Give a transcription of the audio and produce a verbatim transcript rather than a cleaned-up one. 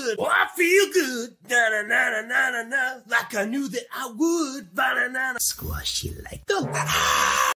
good. Oh, I feel good. Na na na na na na na. Like I knew that I would. Ba na na na. Squash you like the.